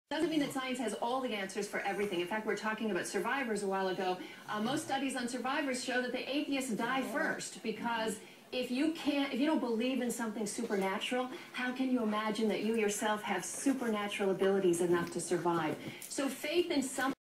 Doesn't mean that science has all the answers for everything. In fact, we were talking about survivors a while ago. Most studies on survivors show that the atheists die first, because if you don't believe in something supernatural, how can you imagine that you yourself have supernatural abilities enough to survive? So faith in something